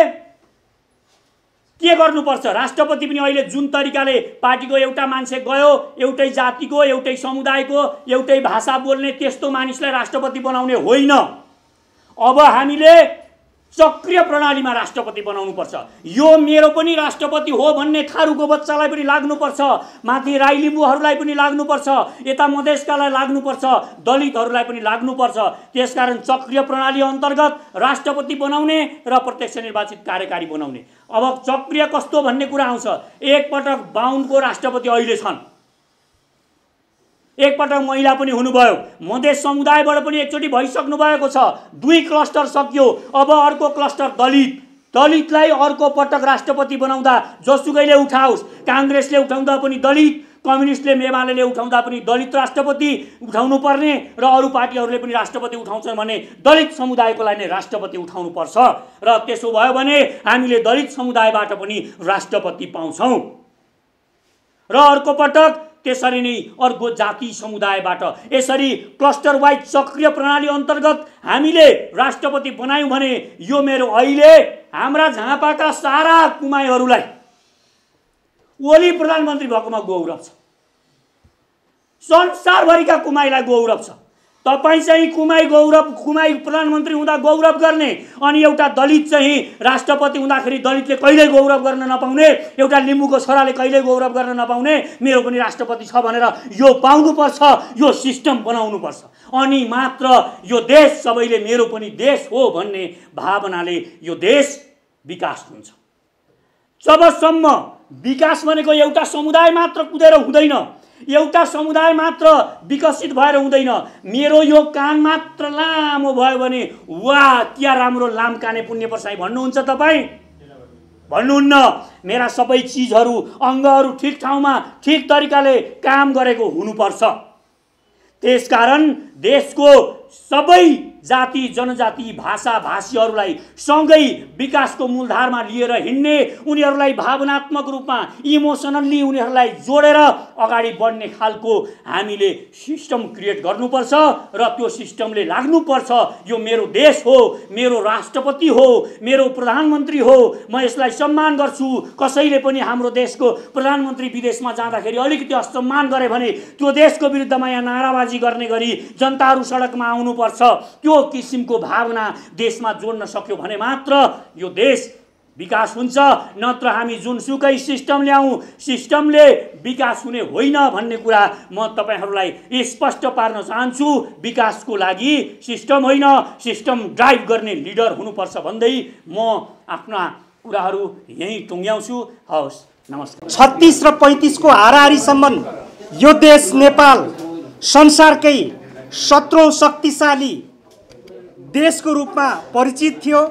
के गर्नुपर्छ। राष्ट्रपति पनि अहिले जुन तरिकाले पार्टीको एउटा मान्छे गयो, एउटै जातिको एउटै समुदायको एउटै भाषा बोल्ने त्यस्तो मानिसलाई राष्ट्रपति बनाउने होइन। अब हामीले चक्रीय प्रणालीमा राष्ट्रपति बनाउनुपर्छ। यो मेरो पनि राष्ट्रपति हो भन्ने थारूको बच्चालाई पनि लाग्नुपर्छ, माथि राई लिम्बूहरूलाई पनि लाग्नुपर्छ, यता मधेसकालाई लाग्नुपर्छ, दलितहरूलाई पनि लाग्नुपर्छ। त्यसकारण चक्रीय प्रणाली अन्तर्गत राष्ट्रपति बनाउने र प्रत्यक्ष निर्वाचित कार्यकारी बनाउने। अब चक्रीय कस्तो भन्ने कुरा आउँछ। एकपटक बाहुनको राष्ट्रपति अहिले छन्, एकपटक महिला पनि हुनुभयो, मधेस समुदायबाट पनि एकचोटि भइसक्नु भएको छ। दुई क्लस्टर सक्यो, अब अर्को क्लस्टर दलित। दलितलाई अर्को पटक राष्ट्रपति बनाउँदा जोसुकैले उठाओस्, काङ्ग्रेसले उठाउँदा पनि दलित, कम्युनिस्टले एमाले उठाउँदा पनि दलित राष्ट्रपति उठाउनु पर्ने र अरू पार्टीहरूले पनि राष्ट्रपति उठाउँछन् भने दलित समुदायकोलाई नै राष्ट्रपति उठाउनु पर्छ। र त्यसो भयो भने हामीले दलित समुदायबाट पनि राष्ट्रपति पाउँछौँ। र अर्को पटक त्यसरी नै अर्को जाति समुदायबाट यसरी क्लस्टर वाइज चक्रीय प्रणाली अन्तर्गत हामीले राष्ट्रपति बनायौँ भने यो मेरो अहिले हाम्रा झापाका सारा कुमाईहरूलाई ओली प्रधानमन्त्री भएकोमा गौरव छ। संसारभरिका कुमाईलाई गौरव छ। तपाईँ चाहिँ कुमाई गौरव कुमाई प्रधानमन्त्री हुँदा गौरव गर्ने अनि एउटा दलित चाहिँ राष्ट्रपति हुँदाखेरि दलितले कहिल्यै गौरव गर्न नपाउने, एउटा लिम्बूको छोराले कहिल्यै गौरव गर्न नपाउने, मेरो पनि राष्ट्रपति छ भनेर यो पाउनुपर्छ, यो सिस्टम बनाउनुपर्छ। अनि मात्र यो देश सबैले मेरो पनि देश हो भन्ने भावनाले यो देश विकास हुन्छ। जबसम्म विकास भनेको एउटा समुदाय मात्र कुदेर हुँदैन, एउटा समुदाय मात्र विकसित भएर हुँदैन। मेरो यो कान मात्र लामो भयो भने वाह क्या राम्रो लाम काने पुण्य पर्साई भन्नुहुन्छ तपाईँ? भन्नुहुन्न। मेरा सबै चिजहरू अङ्गहरू ठिक ठाउँमा ठिक तरिकाले काम गरेको हुनुपर्छ। त्यसकारण देशको सबै जाति जनजाति भाषा भाषीहरूलाई सँगै विकासको मूलधारमा लिएर हिँड्ने, उनीहरूलाई भावनात्मक रूपमा इमोसनल्ली उनीहरूलाई जोडेर अगाडि बढ्ने खालको हामीले सिस्टम क्रिएट गर्नुपर्छ र त्यो सिस्टमले लाग्नुपर्छ। यो मेरो देश हो, मेरो राष्ट्रपति हो, मेरो प्रधानमन्त्री हो, म यसलाई सम्मान गर्छु। कसैले पनि हाम्रो देशको प्रधानमन्त्री विदेशमा जाँदाखेरि अलिकति असम्मान गरे भने त्यो देशको विरुद्धमा यहाँ नाराबाजी गर्ने गरी जनताहरू सडकमा आउनुपर्छ। त्यो किसिमको भावना देशमा जोड्न सक्यो भने मात्र यो देश विकास हुन्छ। नत्र हामी जुनसुकै सिस्टम ल्याउँ, सिस्टमले विकास हुने होइन भन्ने कुरा म तपाईहरूलाई स्पष्ट पार्न चाहन्छु। विकासको लागि सिस्टम होइन, सिस्टम ड्राइभ गर्ने लिडर हुनुपर्छ भन्दै म आफ्ना कुराहरू यहीँ टुङ्ग्याउँछु। हवस्, नमस्कार। छत्तीस र पैँतिसको हाराहारीसम्म यो देश नेपाल संसारकै सत्रौं शक्तिशाली देशको रूपमा परिचित थियो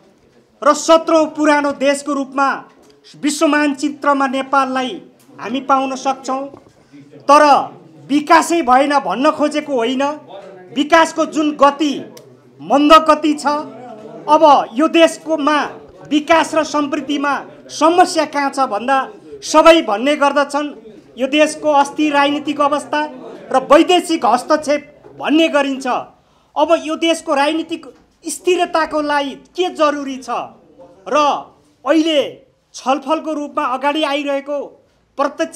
र सत्रौं पुरानो देशको रूपमा विश्व मानचित्रमा नेपाललाई हामी पाउन सक्छौं। तर विकासै भएन भन्न खोजेको होइन, विकासको जुन गति मन्द गति छ। अब यो देशकोमा विकास र समृद्धिमा समस्या कहाँ छ भन्दा सबै भन्ने गर्दछन् यो देशको अस्थिर राजनीतिक अवस्था र वैदेशिक हस्तक्षेप भन्ने गरिन्छ। अब यो देशको राजनीतिक स्थिरताको लागि के जरुरी छ र अहिले छलफलको रूपमा अगाडि आइरहेको प्रत्यक्ष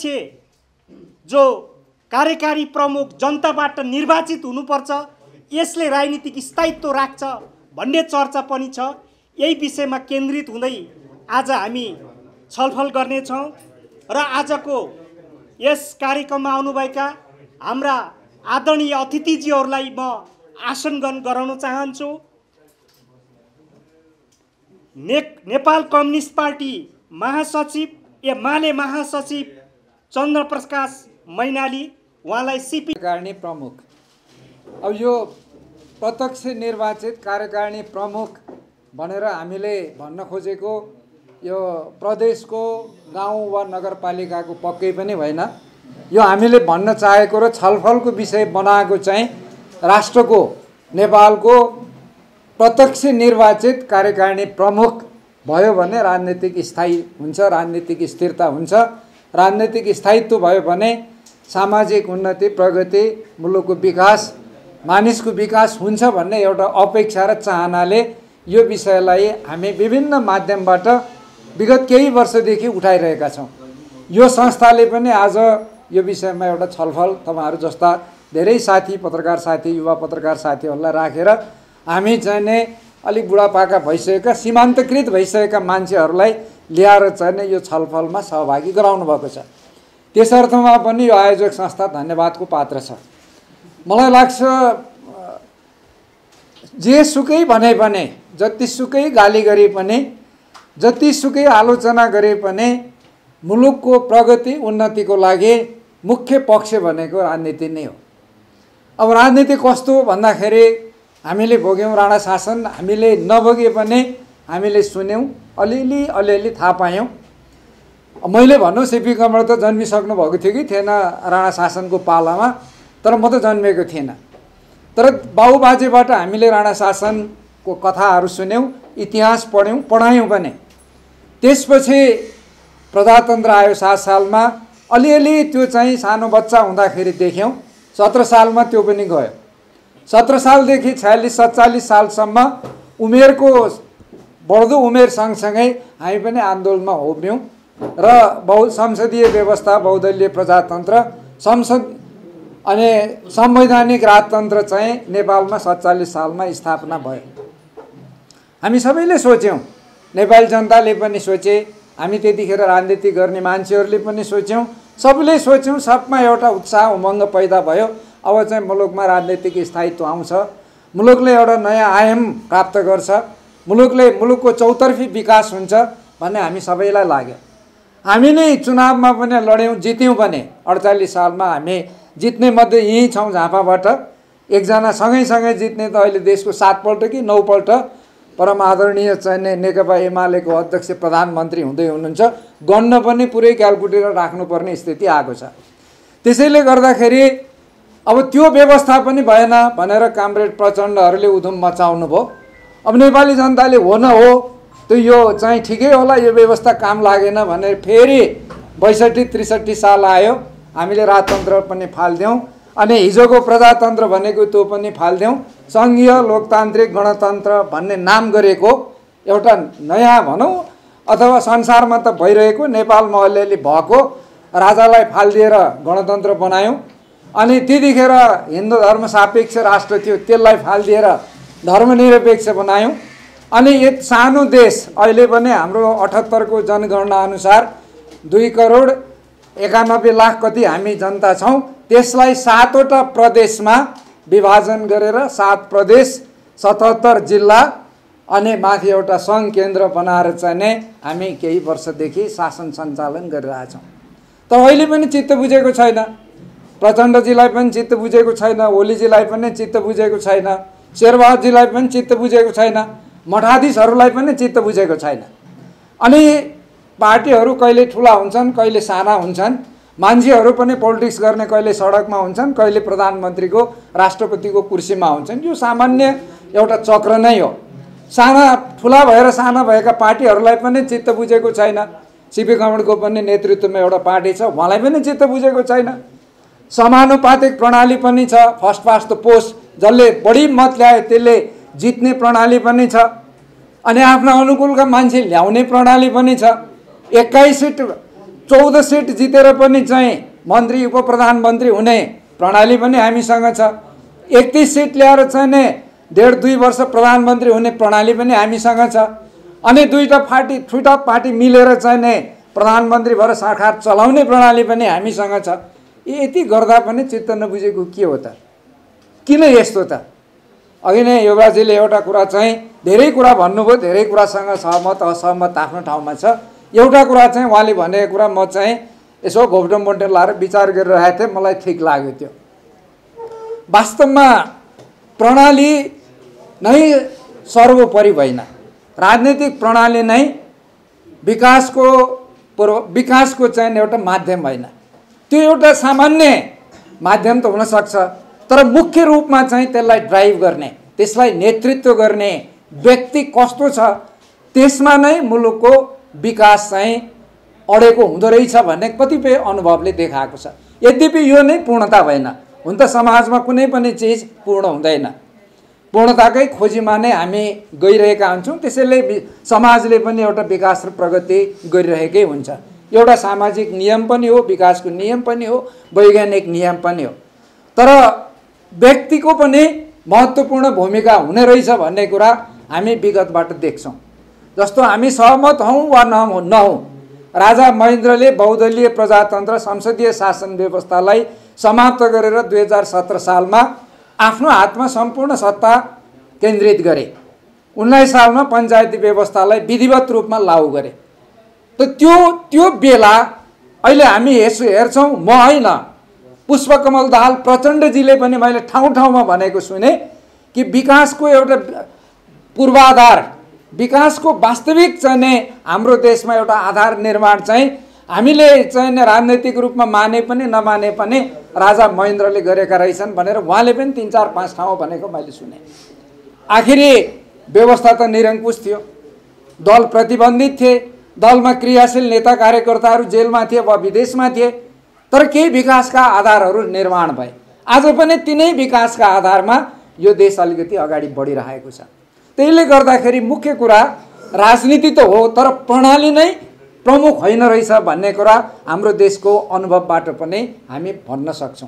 जो कार्यकारी प्रमुख जनताबाट निर्वाचित हुनुपर्छ, यसले राजनीतिक स्थायित्व राख्छ भन्ने चर्चा पनि छ। यही विषयमा केन्द्रित हुँदै आज हामी छलफल गर्नेछौँ र आजको यस कार्यक्रममा आउनुभएका हाम्रा आदरणीय अतिथिजीहरूलाई म आसन ग्रहण गराउन चाहन्छु। ने नेपाल कम्युनिस्ट पार्टी महासचिव एमाले महासचिव चन्द्रप्रकाश मैनाली, उहाँलाई सिपी कार्यकारिणी प्रमुख। अब यो प्रत्यक्ष निर्वाचित कार्यकारिणी प्रमुख भनेर हामीले भन्न खोजेको यो प्रदेशको गाउँ वा नगरपालिकाको पक्कै पनि होइन। यो हामीले भन्न चाहेको र छलफलको विषय बनाएको चाहिँ राष्ट्रको नेपालको प्रत्यक्ष निर्वाचित कार्यकारिणी प्रमुख भयो भने राजनीतिक स्थायी हुन्छ, राजनीतिक स्थिरता हुन्छ। राजनीतिक स्थायित्व भयो भने सामाजिक उन्नति, प्रगति, मुलुकको विकास, मानिसको विकास हुन्छ भन्ने एउटा अपेक्षा र चाहनाले यो विषयलाई हामी विभिन्न माध्यमबाट विगत केही वर्षदेखि उठाइरहेका छौँ। यो संस्थाले पनि आज यो विषयमा एउटा छलफल तपाईहरु जस्ता धेरै साथी, पत्रकार साथी, युवा पत्रकार साथीहरूलाई राखेर हामी चाहिँ नै अलिक बुढापाका भइसकेका, सीमान्तकृत भइसकेका मान्छेहरूलाई ल्याएर चाहिँ यो छलफलमा सहभागी गराउनु भएको छ। त्यसर्थमा पनि यो आयोजक संस्था धन्यवादको पात्र छ। मलाई लाग्छ जेसुकै भने पनि, जतिसुकै गाली गरे पनि, जतिसुकै आलोचना गरे पनि मुलुकको प्रगति उन्नतिको लागि मुख्य पक्ष भनेको राजनीति नै हो। अब राजनीति कस्तो भन्दाखेरि हामीले भोग्यौँ राणा शासन, हामीले नभोगे पनि हामीले सुन्यौँ, अलिअलि अलिअलि थाहा पायौँ। मैले भन्नु सिपी कमल त जन्मिसक्नु भएको थियो कि थिएन राणा शासनको पालामा, तर म त जन्मेको थिएन। तर बाउबाजेबाट हामीले राणा शासनको कथाहरू सुन्यौँ, इतिहास पढ्यौँ, पढायौँ पनि। त्यसपछि प्रजातन्त्र आयो सात सालमा, अलिअलि त्यो चाहिँ सानो बच्चा हुँदाखेरि देख्यौँ। सत्र सालमा त्यो पनि गयो। सत्र सालदेखि छयालिस सत्तालिस सालसम्म उमेरको बढ्दो उमेर सँगसँगै हामी पनि आन्दोलनमा होब्यौँ र बहु संसदीय व्यवस्था, बहुदलीय प्रजातन्त्र, संसद अनि संवैधानिक राजतन्त्र चाहिँ नेपालमा सत्तालिस सालमा स्थापना भयो। हामी सबैले सोच्यौँ, नेपाली जनताले पनि सोचे, हामी त्यतिखेर राजनीति गर्ने मान्छेहरूले पनि सोच्यौँ, सबैले सोच्यौँ, सबमा एउटा उत्साह उमङ्ग पैदा भयो। अब चाहिँ मुलुकमा राजनीतिक स्थायित्व आउँछ, मुलुकले एउटा नयाँ आयाम प्राप्त गर्छ, मुलुकले मुलुकको चौतर्फी विकास हुन्छ भन्ने हामी सबैलाई लाग्यो। हामी नै चुनावमा पनि लड्यौँ, जित्यौँ पनि। अडचालिस सालमा हामी जित्ने मध्ये यहीँ छौँ झापाबाट। एकजना सँगैसँगै जित्ने त अहिले देशको सातपल्ट कि नौपल्ट परम आदरणीय चाहिँ नेकपा एमालेको अध्यक्ष प्रधानमन्त्री हुँदै हुनुहुन्छ। गन्न पनि पुरै क्यालकुलेटर राख्नुपर्ने स्थिति आएको छ। त्यसैले गर्दाखेरि अब त्यो व्यवस्था पनि भएन भनेर कामरेड प्रचण्डहरूले उधुम मचाउनु भयो। अब नेपाली जनताले हो न हो त्यो यो चाहिँ ठिकै होला, यो व्यवस्था काम लागेन भनेर फेरि बैसठी त्रिसठी साल आयो, हामीले राजतन्त्र पनि फालिदियौँ। अनि हिजोको प्रजातन्त्र भनेको त्यो पनि फालिदियौँ। सङ्घीय लोकतान्त्रिक गणतन्त्र भन्ने नाम गरेको एउटा नयाँ भनौँ अथवा संसारमा त भइरहेको नेपालमा अलिअलि भएको राजालाई फालिदिएर गणतन्त्र बनायौँ। अनि त्यतिखेर हिन्दू धर्म सापेक्ष राष्ट्र थियो, त्यसलाई फालिदिएर धर्मनिरपेक्ष बनायौँ। अनि एक सानो देश अहिले पनि हाम्रो अठहत्तरको जनगणना अनुसार दुई करोड एकानब्बे लाख कति हामी जनता छौँ। त्यसलाई सातवटा प्रदेशमा विभाजन गरेर सात प्रदेश सतहत्तर जिल्ला अनि माथि एउटा सङ्घ केन्द्र बनाएर चाहिँ नै हामी केही वर्षदेखि शासन सञ्चालन गरिरहेछौँ। तर अहिले पनि चित्त बुझेको छैन, प्रचण्डजीलाई पनि चित्त बुझेको छैन, ओलीजीलाई पनि चित्त बुझेको छैन, शेरबहादुरजीलाई पनि चित्त बुझेको छैन, मठाधीशहरूलाई पनि चित्त बुझेको छैन। अनि पार्टीहरू कहिले ठुला हुन्छन्, कहिले साना हुन्छन्, मान्छेहरू पनि पोलिटिक्स गर्ने कहिले सडकमा हुन्छन्, कहिले प्रधानमन्त्रीको राष्ट्रपतिको कुर्सीमा हुन्छन्। यो सामान्य एउटा चक्र नै हो। साना ठुला भएर साना भएका पार्टीहरूलाई पनि चित्त बुझेको छैन। सिपी गवर्नमेन्टको पनि नेतृत्वमा एउटा पार्टी छ, उहाँलाई पनि चित्त बुझेको छैन। समानुपातिक प्रणाली पनि छ, फर्स्ट पास्ट द पोस्ट, जसले बढी मत ल्याए त्यसले जित्ने प्रणाली पनि छ। अनि आफ्ना अनुकूलका मान्छे ल्याउने प्रणाली पनि छ। एक्काइस सिट चौध सिट जितेर पनि चाहिँ मन्त्री उप प्रधानमन्त्री हुने प्रणाली पनि हामीसँग छ। एकतिस सिट ल्याएर चाहिँ नै डेढ दुई वर्ष प्रधानमन्त्री हुने प्रणाली पनि हामीसँग छ। अनि दुईवटा पार्टी दुईवटा पार्टी मिलेर चाहिँ नै प्रधानमन्त्री भएर सरकार चलाउने प्रणाली पनि हामीसँग छ। यति गर्दा पनि चित्त नबुझेको के हो त? किन यस्तो त? अघि नै युवराजीले एउटा कुरा चाहिँ धेरै कुरा भन्नुभयो, धेरै कुरासँग सहमत असहमत आफ्नो ठाउँमा छ। एउटा कुरा चाहिँ उहाँले भनेको कुरा म चाहिँ यसो घोप्टो मोटो लाएर विचार गरिरहेको थिएँ, मलाई ठिक लाग्यो। त्यो वास्तवमा प्रणाली नै सर्वोपरि होइन, राजनीतिक प्रणाली नै विकासको पूर्व विकासको चाहिँ एउटा माध्यम होइन। त्यो एउटा सामान्य माध्यम त हुनसक्छ, तर मुख्य रूपमा चाहिँ त्यसलाई ड्राइभ गर्ने, त्यसलाई नेतृत्व गर्ने व्यक्ति कस्तो छ त्यसमा नै मुलुकको विकास चाहिँ अडेको हुँदो रहेछ भन्ने कतिपय अनुभवले देखाएको छ। यद्यपि यो नै पूर्णता होइन, हुन त समाजमा कुनै पनि चिज पूर्ण हुँदैन, पूर्णताकै खोजीमा नै हामी गइरहेका हुन्छौँ। त्यसैले समाजले पनि एउटा विकास र प्रगति गरिरहेकै हुन्छ। एउटा सामाजिक नियम पनि हो, विकासको नियम पनि हो, वैज्ञानिक नियम पनि हो। तर व्यक्तिको पनि महत्त्वपूर्ण भूमिका हुने रहेछ भन्ने कुरा हामी विगतबाट देख्छौँ। जस्तो हामी सहमत हौँ वा नहौँ नहौँ राजा महेन्द्रले बहुदलीय प्रजातन्त्र संसदीय शासन व्यवस्थालाई समाप्त गरेर दुई हजार सत्र सालमा आफ्नो हातमा सम्पूर्ण सत्ता केन्द्रित गरे। उन्नाइस सालमा पञ्चायती व्यवस्थालाई विधिवत रूपमा लागू गरे। त त्यो त्यो बेला अहिले हामी हेर्छु हेर्छौँ, म होइन पुष्पकमल दाहाल प्रचण्डजीले पनि मैले ठाउँ ठाउँमा भनेको सुने कि विकासको एउटा पूर्वाधार, विकासको वास्तविक चाहिँ हाम्रो देशमा एउटा आधार निर्माण चाहिँ हामीले चाहिँ राजनैतिक रूपमा माने पनि नमाने पनि राजा महेन्द्रले गरेका रहेछन् भनेर उहाँले पनि तिन चार पाँच ठाउँ भनेको मैले सुने। आखिरी व्यवस्था त निरङ्कुश थियो, दल प्रतिबन्धित थिए, दलमा क्रियाशील नेता कार्यकर्ताहरू जेलमा थिए वा विदेशमा थिए, तर केही विकासका आधारहरू निर्माण भए। आज पनि तिनै विकासका आधारमा यो देश अलिकति अगाडि बढिरहेको छ। त्यसले गर्दाखेरि मुख्य कुरा राजनीति त हो, तर प्रणाली नै प्रमुख होइन रहेछ भन्ने कुरा हाम्रो देशको अनुभवबाट पनि हामी भन्न सक्छौँ।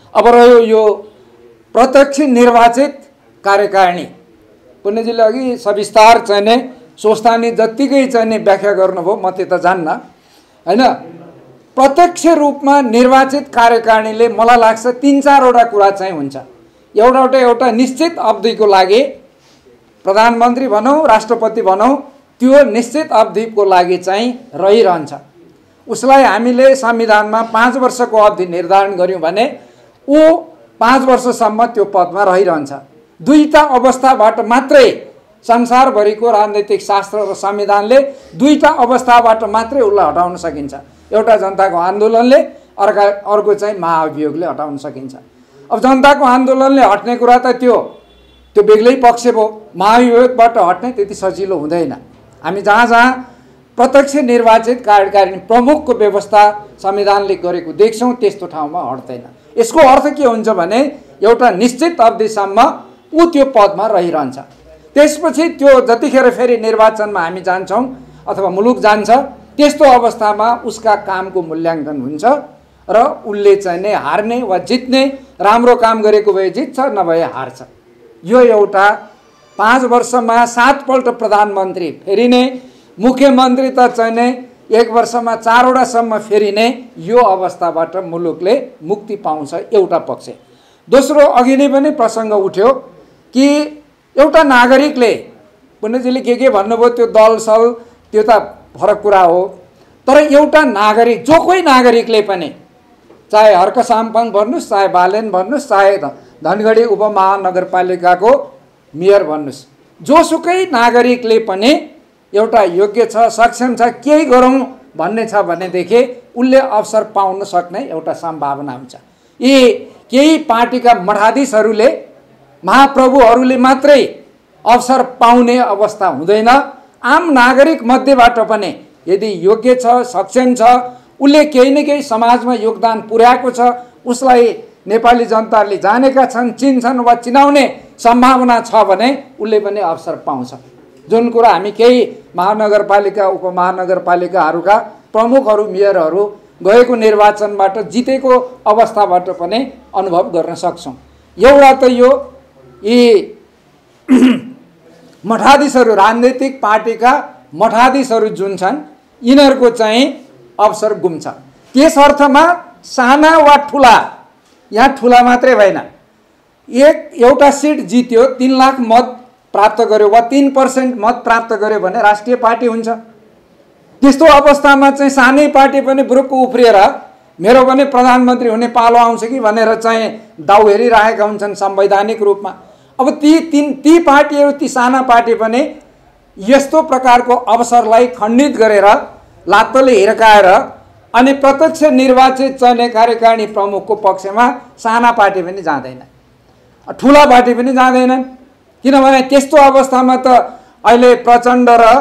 अब रह्यो यो प्रत्यक्ष निर्वाचित कार्यकारिणी, पुण्यजीले अघि सविस्तार चाहिने स्वस्थानी जत्तिकै चाहिने व्याख्या गर्नुभयो, म त्यो त जान्न होइन। प्रत्यक्ष रूपमा निर्वाचित कार्यकारिणीले मलाई लाग्छ तिन चारवटा कुरा चाहिँ हुन्छ। एउटा एउटा एउटा निश्चित अवधिको लागि प्रधानमन्त्री भनौँ राष्ट्रपति भनौँ त्यो निश्चित अवधिको लागि चाहिँ रहिरहन्छ। उसलाई हामीले संविधानमा पाँच वर्षको अवधि निर्धारण गऱ्यौँ भने ऊ पाँच वर्षसम्म त्यो पदमा रहिरहन्छ। दुईटा अवस्थाबाट मात्रै संसारभरिको राजनैतिक शास्त्र र संविधानले दुईटा अवस्थाबाट मात्रै उसलाई हटाउन सकिन्छ। एउटा जनताको आन्दोलनले, अर्का अर्को चाहिँ महाअभियोगले हटाउन सकिन्छ। अब जनताको आन्दोलनले हट्ने कुरा त त्यो त्यो बेग्लै पक्ष भयो, महाअभियोगबाट हट्ने त्यति सजिलो हुँदैन। हामी जहाँ जहाँ प्रत्यक्ष निर्वाचित कार्यकारिणी प्रमुखको व्यवस्था संविधानले गरेको देख्छौँ त्यस्तो ठाउँमा हट्दैन। यसको अर्थ के हुन्छ भने एउटा निश्चित अवधिसम्म ऊ त्यो पदमा रहिरहन्छ। त्यसपछि त्यो जतिखेर फेरि निर्वाचनमा हामी जान्छौँ अथवा मुलुक जान्छ त्यस्तो अवस्थामा उसका कामको मूल्याङ्कन हुन्छ र उसले चाहिँ नै हार्ने वा जित्ने, राम्रो काम गरेको भए जित्छ नभए हार्छ। यो एउटा पाँच वर्षमा सातपल्ट प्रधानमन्त्री फेरिने, मुख्यमन्त्री त चाहिँ नै एक वर्षमा चारवटासम्म फेरिने, यो अवस्थाबाट मुलुकले मुक्ति पाउँछ एउटा पक्ष। दोस्रो अघि नै पनि प्रसङ्ग उठ्यो कि एउटा नागरिकले, पुण्यजीले के के भन्नुभयो त्यो दल सल त्यो त फरक कुरा हो, तर एउटा नागरिक जो कोही नागरिकले पनि चाहे हर्क साम्पाङ भन्नुहोस्, चाहे बालेन भन्नुहोस्, चाहे धनगढी उपमहानगरपालिकाको मेयर भन्नुहोस्, जोसुकै नागरिकले पनि एउटा योग्य छ, सक्षम छ, केही गरौँ भन्ने छ भनेदेखि उसले अवसर पाउन सक्ने एउटा सम्भावना हुन्छ। यी केही पार्टीका मठाधीशहरूले, महाप्रभुहरूले मात्रै अवसर पाउने अवस्था हुँदैन। आम नागरिक मध्येबाट पनि यदि योग्य छ, सक्षम छ, उसले केही न केही समाजमा योगदान पुर्याएको छ, उसलाई नेपाली जनताले जानेका छन्, चिन्छन् वा चिनाउने सम्भावना छ भने उसले पनि अवसर पाउँछ। जुन कुरा हामी केही महानगरपालिका उपमहानगरपालिकाहरूका प्रमुखहरू, मेयरहरू गएको निर्वाचनबाट जितेको अवस्थाबाट पनि अनुभव गर्न सक्छौँ। एउटा त यो यी मठाधीशहरू, राजनैतिक पार्टीका मठाधीशहरू जुन छन् यिनीहरूको चाहिँ अवसर गुम्छ। त्यस अर्थमा साना वा ठुला, यहाँ ठुला मात्रै भएन, एक एउटा सिट जित्यो, तीन लाख मत प्राप्त गर्यो वा तीन पर्सेन्ट मत प्राप्त गर्यो भने राष्ट्रिय पार्टी हुन्छ। त्यस्तो अवस्थामा चाहिँ सानै पार्टी पनि बुरुक्क उफ्रिएर मेरो पनि प्रधानमन्त्री हुने पालो आउँछ कि भनेर चाहिँ दाउ हेरिरहेका हुन्छन् संवैधानिक रूपमा। अब ती तीन ती पार्टीहरू, ती साना पार्टी पनि यस्तो प्रकारको अवसरलाई खण्डित गरेर लात्तले हिर्काएर अनि प्रत्यक्ष निर्वाचित चयन कार्यकारिणी प्रमुखको पक्षमा साना पार्टी पनि जाँदैन, ठुला पार्टी पनि जाँदैनन्। किनभने त्यस्तो अवस्थामा त अहिले प्रचण्ड र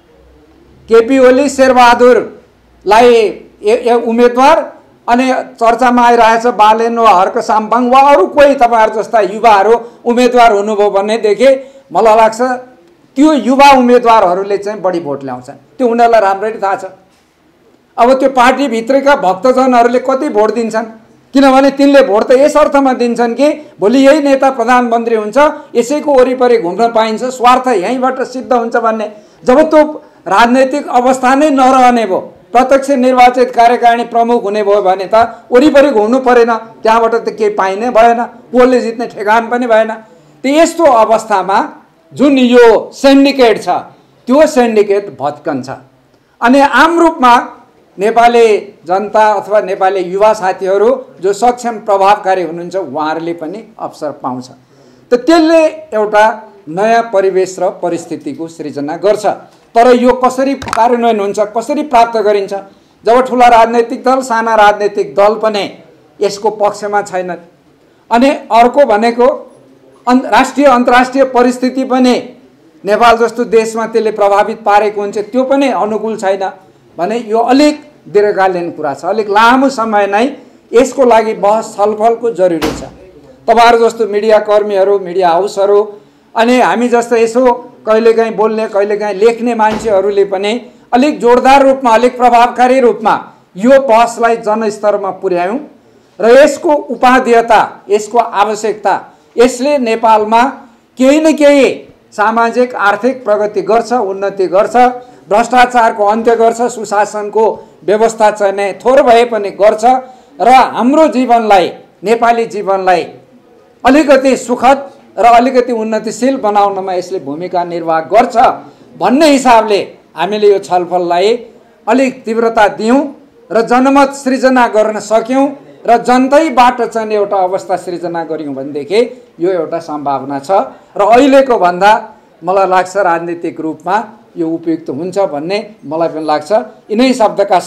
केपी ओली, शेरबहादुरलाई ए उम्मेदवार अनि चर्चामा आइरहेछ बालेन वा हर्क साम्पाङ वा अरू कोही तपाईँहरू जस्ता युवाहरू उम्मेदवार हुनुभयो भनेदेखि मलाई लाग्छ त्यो युवा उम्मेदवारहरूले चाहिँ बढी भोट ल्याउँछन्। त्यो उनीहरूलाई राम्ररी थाहा छ। अब त्यो पार्टीभित्रका भक्तजनहरूले कति भोट दिन्छन्, किनभने तिनले भोट त यस अर्थमा दिन्छन् कि भोलि यही नेता प्रधानमन्त्री हुन्छ, यसैको वरिपरि घुम्न पाइन्छ, स्वार्थ यहीँबाट सिद्ध हुन्छ भन्ने। जब त्यो राजनैतिक अवस्था नै नरहने भयो, प्रत्यक्ष निर्वाचित कार्यकारिणी प्रमुख हुने भयो भने त वरिपरि घुम्नु परेन, त्यहाँबाट त केही पाइने भएन, पोलले जित्ने ठेगान पनि भएन। त यस्तो अवस्थामा जुन यो सिन्डिकेट छ त्यो सिन्डिकेट भत्कन्छ। अनि आम रूपमा नेपाली जनता अथवा नेपाली युवा साथीहरू जो सक्षम प्रभावकारी हुनुहुन्छ उहाँहरूले पनि अवसर पाउँछ। त त्यसले एउटा नयाँ परिवेश र परिस्थितिको सृजना गर्छ। तर यो कसरी कार्यान्वयन हुन्छ, कसरी प्राप्त गरिन्छ, जब ठुला राजनैतिक दल, साना राजनैतिक दल पनि यसको पक्षमा छैनन्। अनि अर्को भनेको राष्ट्रिय अन्तर्राष्ट्रिय परिस्थिति पनि नेपाल जस्तो देशमा त्यसले प्रभावित पारेको हुन्छ, त्यो पनि अनुकूल छैन भने यो अलिक दीर्घकालीन कुरा छ। अलिक लामो समय नै यसको लागि बहस छलफलको जरुरी छ। तपाईँहरू जस्तो मिडिया कर्मीहरू, मिडिया हाउसहरू अनि हामी जस्तो यसो कहिलेकाहीँ बोल्ने, कहिलेकाहीँ लेख्ने मान्छेहरूले पनि अलिक जोरदार रूपमा, अलिक प्रभावकारी रूपमा यो बहसलाई जनस्तरमा पुर्यायौँ र यसको उपादेयता, यसको आवश्यकता, यसले नेपालमा केही न केही सामाजिक आर्थिक प्रगति गर्छ, उन्नति गर्छ, भ्रष्टाचारको अन्त्य गर्छ, सुशासनको व्यवस्था चाहिँ थोर भए पनि गर्छ र हाम्रो जीवनलाई, नेपाली जीवनलाई अलिकति सुखद र अलिकति उन्नतिशील बनाउनमा यसले भूमिका निर्वाह गर्छ भन्ने हिसाबले हामीले यो छलफललाई अलिक तीव्रता दियौँ र जनमत सृजना गर्न सक्यौँ र जनतैबाट चाहिँ एउटा अवस्था सृजना गऱ्यौँ भनेदेखि यो एउटा सम्भावना छ र अहिलेको भन्दा मलाई लाग्छ राजनीतिक रूपमा यो उपयुक्त हुन्छ भन्ने मलाई पनि लाग्छ। यिनै शब्दका